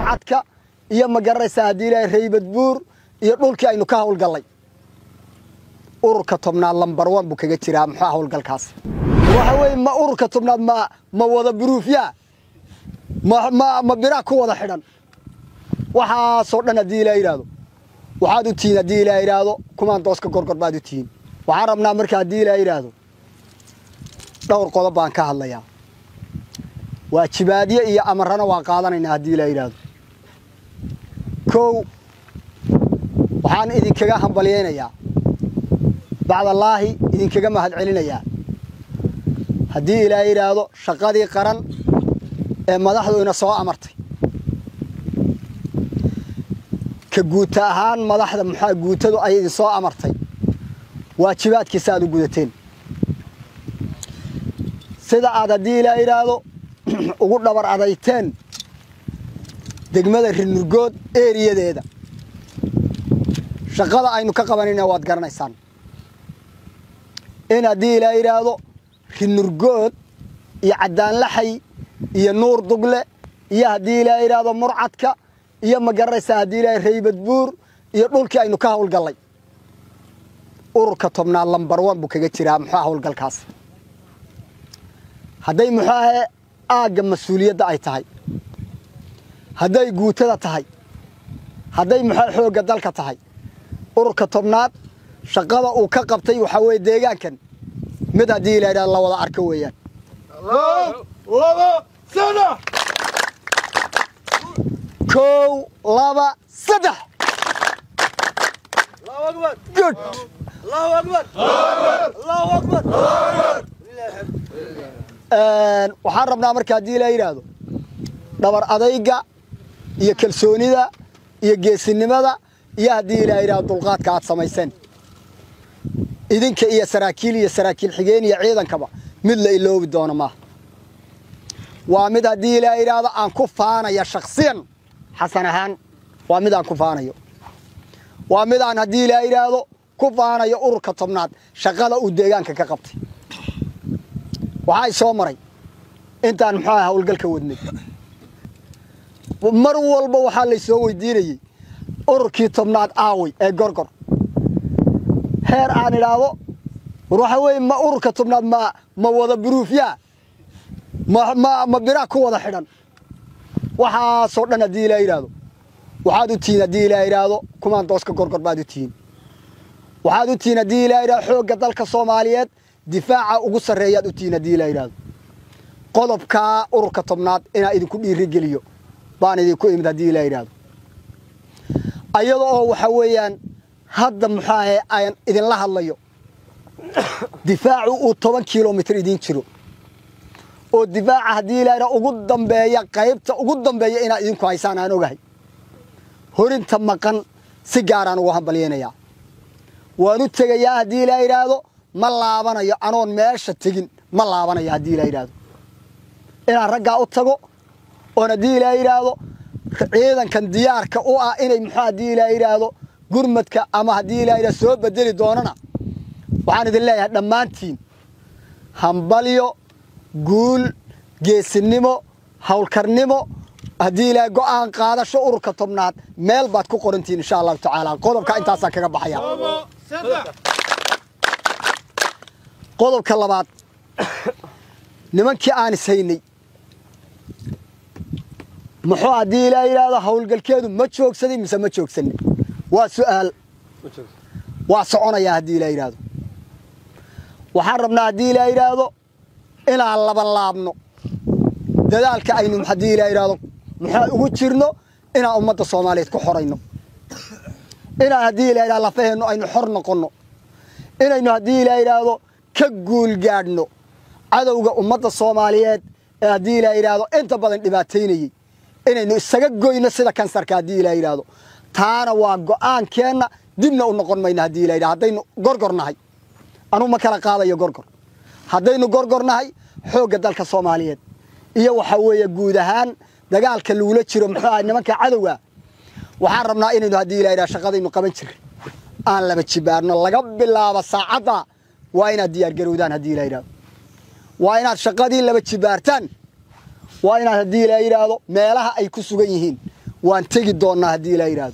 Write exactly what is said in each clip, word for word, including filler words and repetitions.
murcadka iyo magaraysa hadii ilaahay reybad buur iyo dhulkii aynu ka hawlgalay ururka tobnaad lambar one buu kaga jiraa muxuu hawlgalkaas waxa weey ma ururka tobnaad ma ma wada buruufya ma ma ma bira ku wada xidhan waxa soo dhan hadii ilaahay yiraahdo waxaad u tiin hadii ilaahay yiraahdo kumaan dooska gorgor baad u tiin waxaan rabnaa marka hadii ilaahay yiraahdo dhowr qodob baan ka hadlayaa waajibaadyo iyo amarana waa qaadanaynaa hadii ilaahay yiraahdo kow waxaan idin kaga hambalyeeynaa بعد الله إذن كجمع هاد علينا يا هدي إلى إيرادو شقادي قرن ما ضحوا إن سواء أمرتي كجوتهان ما ضحوا محا جوتدو أي سواء أمرتي واجبات كساد وجودتين سيدا عدد إلى إيرادو وقول نبر عديتين دقمة الرنجود إيريا ده شقادة أينو كقبانين واد قرن إنسان إن هدي إلى إيرادو النرجود يعدان لحي يا نور دقلة يا هدي إلى إيرادو مرعتك يا مجرس هدي إلى ريبة بور يا نولك إنه كهول قلي أورك طبنا لمبر وان بوك جتيرا محاول قلكاس هدي محاه أعجب مسؤولية ده أيتهاي هدي جوتة تهاي هدي محاه حوج دلك تهاي أورك طبنا شغالة وكقبتي وحوي ديجان كان مدى دي لا الله ولا أركويان الله الله سنة كو لابا سدح الله أكبر جود الله أكبر الله أكبر وحرمنا مركز دي لا يرادو دبر أضيقة يكلسوني ذا يجيسني ماذا يهدي لا يرادو الغات كعاد سميسن إذن كأي سراكيل يا سراكيل حجين يا عيدا كبا مثل اللي هو بدونه ما وامد هدي لا إرادة أن كفانا يا شخصيا حسنهان وامد أن كفانا يو وامد أن هدي لا إرادة كفانا يا أورك طبنات شغالة وديجان كقبتي وهاي سومري أنت أن محاها والقلك ودني ومروا والبو حال يسوي ديني أوركي طبنات آوي إجرجر هير عن الأبو روح وين ما أورك طبنا ما ما وذا بروفيا ما ما ما براك وذا حدن وح صورنا دي لا يرادو وحادو تينا دي لا يرادو كمان توسك كركر بعدو تين وحادو تينا دي لا يرادو حوق ذلك الصوماليات دفاع وقصر الرياض تينا دي لا يرادو قلب كا أورك طبنا إن إذا كل رجليو بان إذا كل دي لا يرادو أيضا وحويان هذا محاه أين إذن الله الله يو دفاعه طبعا كيلومتر يدين شرو والدفاع هدي لا أقدم بيا قيبت أقدم بيا إن إذن كويسان أنا وجهي هورين تم كان سجاران وهم بلينا يا ونتجا يا هدي لا يرادو ما لعبنا يا أنا ماشى تجين ما لعبنا يا هدي لا يرادو إن الرجع أتجو وندي لا يرادو إذا كان ديار كأوع إن محاه دي لا يرادو قرمتك أما هدي لا إلى سوء بدلي دوننا وعند الله دمانتين همبليو قول جيس النمو حول كرنمو هدي لا قان قادة شعور كطبنات ميل باتكو قرنتين إن شاء الله تعالى قولب كأنت ساكا بحيا قولب كلمات نمن كي آني سيني محو هدي لا إلى هذا حول قلكيدو ما تشوك سدي مسا ما تشوك سني وسؤال واسعنا يا هدي لا يرادو وحرمنا هدي لا يرادو إلى الله باللابنو ذلك أين هدي لا يرادو محا وجرنو إلى أمة الصومالية كحرينو إلى هدي لا يرادو الله فهنو أين حرنا قنو إلى إنه هدي لا يرادو كجول جارنو عدوج أمة الصومالية هدي لا يرادو أنت بدن دباتيني إنه إنه السجق ينسى كانسر كهدي لا يرادو تانا وقان كنا دمنا ونقول ما ينهدي لا هدينا قرقر نهاي أنا ما كلا قاضي يا قرقر هدينا قرقر نهاي حوج ذلك الصوماليات إيه وحوي جودهان دجال كلولة شرو محا إنما كعدوة وحرمنا إنه هدي لا شقادي إنه قبل شر أنا لما تشبارنا الله قبل الله بس عطا وين الديار جرودان هدي لا وين الشقادي لما تشبارتن وين هدي لا مالها أي كسوجيهين وان تجي دونا هدي لا يراد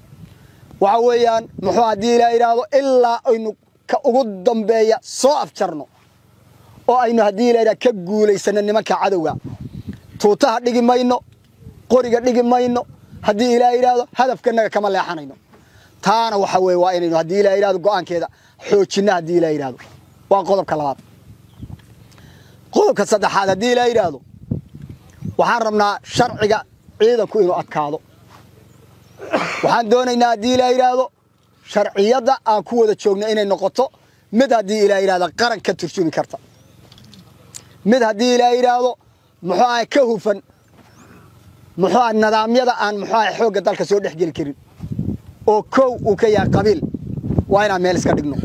وعويان محو هدي لا يراد إلا إنه كأقود ضمبية صاف شرنو أو إنه هدي لا يراد كجولي سنة ما كعدوة توتها دقي ما إنه قرية دقي ما إنه هدي لا يراد هدف كنا كمال يحنينه تانا وحوي وين إنه هدي لا يراد قان كذا حوشنا هدي لا يراد وانقلب كلام قلب كصدق هذا هدي لا يراد وحرمنا شرعي عيدا كوينو أكادو وحان دونينا هدي لا يرادو شرعيada aan ku wada joogno inay noqoto mid hadii ilaa iraado qaran ka turjumi karta mid hadii ilaa iraado muxuu ay ka hufan muxuu ay nidaamyada aan muxuu ay xoog dalka soo dhaxgeli karin oo koow uu ka yahay qabiil waa inaan meel iska dhigno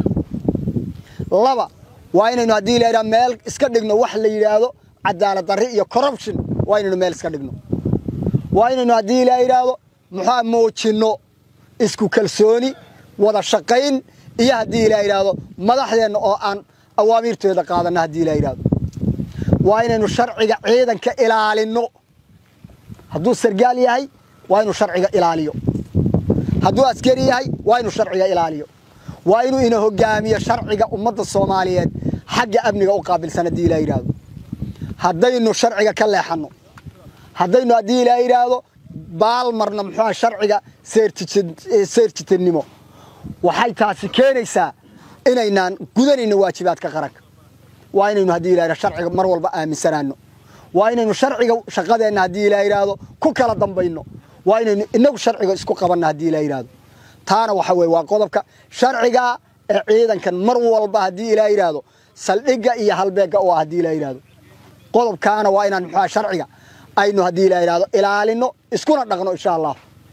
laba waa inaynu hadii ilaa iraado meel iska dhigno wax la yiraahdo cadaalad darri iyo corruption waa inaynu meel iska dhigno waa inaynu hadii ilaa iraado muxuu muujino isku kalsooni wada shaqayn iyo hadii ilaa iraado madaxdeena oo aan awaamirtooda qaadana hadii ilaa iraado waa inaynu sharciga ciidanka ilaalino hadduu sargaal yahay waa inuu sharciga ilaaliyo hadduu askari yahay waa inuu sharciga ilaaliyo waa inuu ina hogaamiyo sharciga ummadda Soomaaliyeed xagga amniga u qaabilsan hadii ilaa iraado haddaynu sharciga ka leexano haddaynu hadii ilaa iraado baal marna muxuu sharciga seertitinimo waxay taasi keenaysaa inaynaan gudanayno waajibaadka qaranka waa inaynu hadii ilaa sharciga mar walba aaminsanaano waa inaynu sharciga shaqadeena hadii ilaa iraado ku kala dambayno waa inaynu inagu sharciga isku qabanna hadii ilaa iraado taana waxa weey waa qodobka sharciga ee ciidankan mar walba hadii ilaa iraado saldhiga iyo halbeega oo hadii ilaa iraado qodobkaana waa inaan muxuu sharciga aynu hadii ilaa iraado ilaalino iskuna dhaqno insha Allah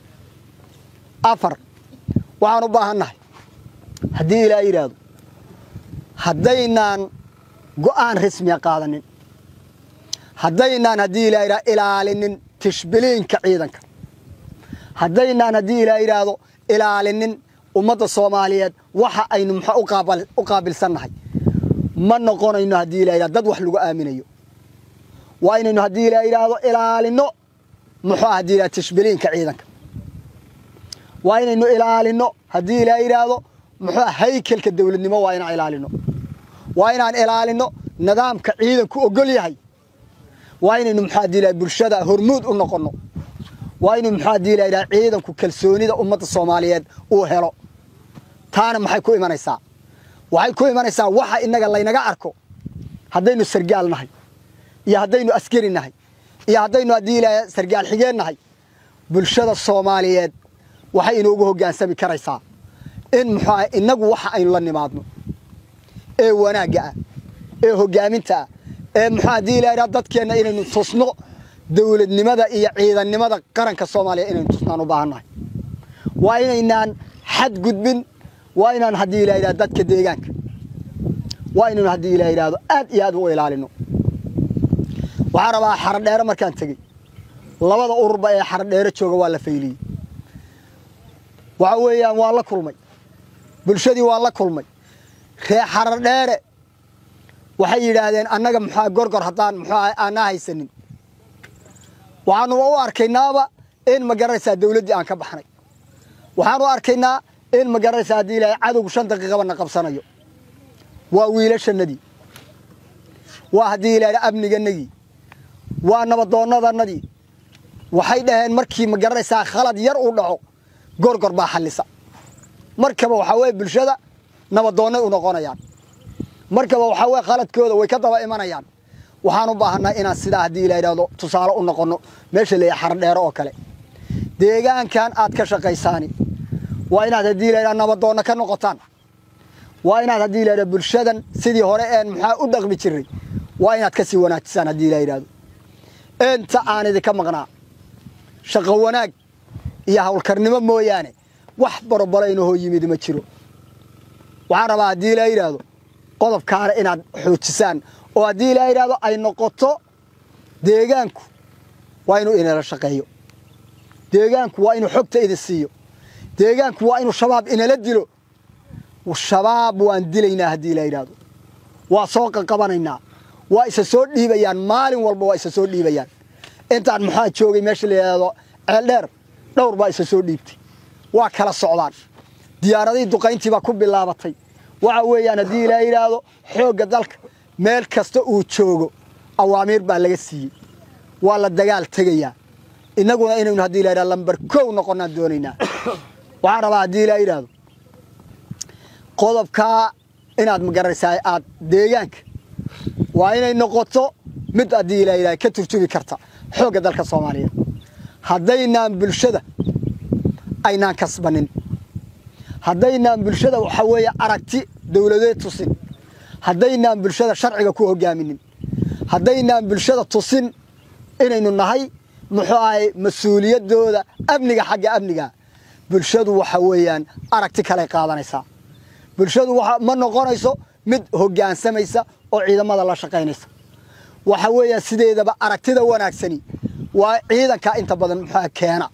afar waxaan u baahanahay hadii ilaa iraado hadaynaan go'aan rasmi ah qaadanin hadaynaan hadii ilaa iraado ilaalinin tishbilinka ciidanka hadaynaan hadii ilaa iraado ilaalinin ummadda Soomaaliyeed waxa aynu muxuu u qaabal u qaabilsanahay ma noqonayno hadii ilaa iraado dad wax lagu aaminayo waa inaynu hadii ilaa iraado ilaalino muxuu hadii ilaa tishbilinka ciidanka waa inaynu ilaalino hadii ilaa iraado muxuu haykalka dawladnimo waa inaan ilaalino waa inaan ilaalino nidaamka ciidanku ogol yahay waa inaynu muxuu hadii ilaa bulshada hormuud u noqono waa inaynu muxuu hadii ilaa ciidanku kalsoonida ummadda Soomaaliyeed uu helo taana maxay ku imanaysaa waxay ku imanaysaa waxa inaga laynaga arko hadaynu sargaal nahay iyo hadaynu askari nahay iyo hadaynu hadii ilaa sargaal xigeen nahay bulshada Soomaaliyeed waxay inoogu hogaansami karaysaa in muxuu inagu waxa aynu la nimaadno ee wanaaga ee hogaaminta ee muxuu hadii ilaa dadkeena inaynu tusno dawladnimada iyo ciidannimada qaranka Soomaaliya inaynu tusnaan u baahanahay waa inaynaan xad gudbin waa inaan hadii ilaa dadka deegaanka waa inaan hadii ilaa iraado aad iyo aad u ilaalino waxa rabaa xardheero markaan tagay labada ururba ee xardheero jooga waa la fayliyay waxa weeyaan waa la kulmay bulshadii waa la kulmay reer xardheere waxay yiraahdeen annaga maxaa gorgor hadaan maxaa aan haysanin waxaanu u arkaynaaba in magaraysa dawladii aan ka baxnay waxaanu arkaynaa in magaraysa hadii ilaa cadowgu shan daqiiqo na qabsanayo waa wiilashanadii waa hadii ilaa amniganagii waa nabadoonnadanadii waxay dhaheen markii magaraysa khalad yar u dhaco gorgor baa xalisa markaba waxa way bulshada nabadoonay u noqonayaan markaba waxa way khaladkooda way ka daba imanayaan waxaan u baahanaa inaan sida hadii ilaa iraado tusaale u noqono meesha leeyahay xardheero oo kale deegaankan aad ka shaqaysaani waa inaad hadii ilaa nabadoona ka noqotaan waa inaad hadii ilaa bulshadan sidii hore een maxaa u dhaqmi jiray waa inaad ka sii wanaajisaan hadii ilaa iraado inta aan idinka maqnaa shaqo wanaag iyo hawlkarnimo mooyaane wax barbalayno hoo yimid ma jiro waxaan rabaa hadii ilaa iraado qodobkaana inaad xoojisaan oo hadii ilaa iraado ay noqoto deegaanku waa inuu inala shaqeeyo deegaanku waa inuu xogta idin siiyo deegaanku waa inuu shabaab inala dilo shabaab waan dilaynaa hadii ilaa iraado waa soo qabanaynaa waa isa soo dhiibayaan maalin walba waa isa soo dhiibayaan intaan maxaa joogay meesha la yiraahdo ceeldheer dhowr baa isa soo dhiibtay waa kala socdaan diyaaradii duqayntii baa ku bilaabatay waxa weeyaan hadii ilaa yiraahdo xooga dalka meel kasta uu joogo awaamiir baa laga siiyay waa la dagaal tagayaa inaguna inaynu hadii ilaa yiraahdo lambar kow noqonaan doonaynaa waxaan rabaa hadii ilaa yiraahdo qodobka inaad magaraysaa aad deegaanka waa inay noqoto mid hadii ilaa yiraahdo ka turjubi karta xooga dalka Soomaaliyeed haddayna bulshada aynaan kasbanin haddayna bulshada waxa weeye aragti dawladeed tusin haddayna bulshada sharciga ku hogaaminin haddayna bulshada tusin inaynu nahay muxuu ahay mas'uuliyadooda amniga xagga amniga bulshadu waxa weeyaan aragti kale qaadanaysa bulshadu waxa ma noqonayso mid hogaansamaysa oo ciidamada la shaqeynaysa waxa weeye sideedaba aragtida wanaagsani waa ciidanka inta badan muxuu keena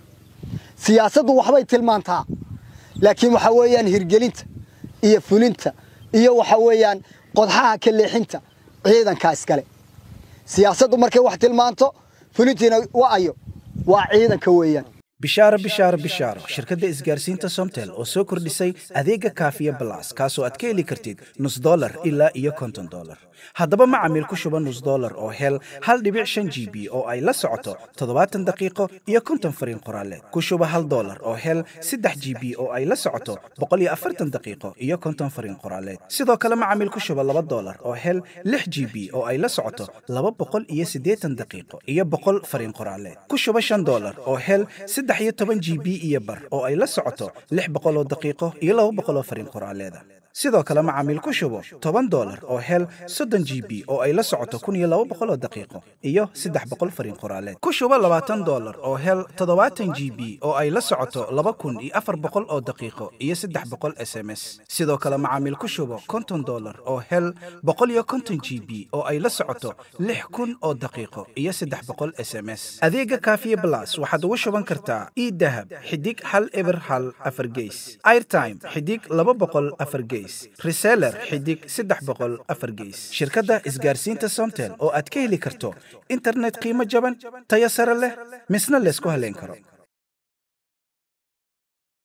siyaasaddu waxbay tilmaantaa laakiin waxa weeyaan hirgelinta iyo fulinta iyo waxa weeyaan qodxaha ka leexinta ciidanka iskale siyaasaddu markay wax tilmaanto fulintiina waa ayo waa ciidanka weeyaan bishaaro bishaaro bishaaro shirkadda isgaarsiinta Somtel oo soo kordhisay adeega Kaafiya Plus kaasoo aad ka heli kartid nus dollar ilaa iyo konton dollar haddaba macaamiil ku shuba nus dollar oo hel hal dhibic shan G B oo ay la socoto toddobaatan daqiiqo iyo konton fariin qoraaleed ku shuba hal dollar oo hel saddex G B oo ay la socoto boqol iyo afartan daqiiqo iyo konton fariin qoraaleed sidoo kale macaamiil ku shuba laba dollar oo hel lix G B oo ay la socoto laba boqol iyo siddeetan daqiiqo iyo boqol fariin qoraaleed ku shuba shan dollar oo hel saddex iyo toban G B iyo bar oo ay la socoto lix boqol oo daqiiqo iyo laba boqol oo fariin qoraaleed sidoo kale macaamiil ku shubo toban dollar oo hel soddon G B oo ay la socoto kun iyo laba boqol oo daqiiqo iyo saddex boqol fariin qoraaleed ku shubo labaatan dollar oo hel toddobaatan G B oo ay la socoto laba kun iyo afar boqol oo daqiiqo iyo saddex boqol S M S sidoo kale macaamiil ku shubo konton dollar oo hel boqol iyo konton G B oo ay la socoto lix kun oo daqiiqo iyo saddex boqol S M S adeega Kaafiya Plus waxaad ugu shuban kartaa e-dahab xidig hal eber hal afar gees airtime xidig laba boqol afar gees reseller xidig saddex boqol afar gees shirkadda isgaarsiinta Somtel oo aad ka heli karto internet qiimo jaban tayo sare leh misna la isku haleyn karo